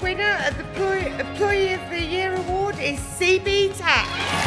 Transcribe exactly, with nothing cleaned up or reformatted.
winner of the Employee, Employee of the Year award is C B Tax.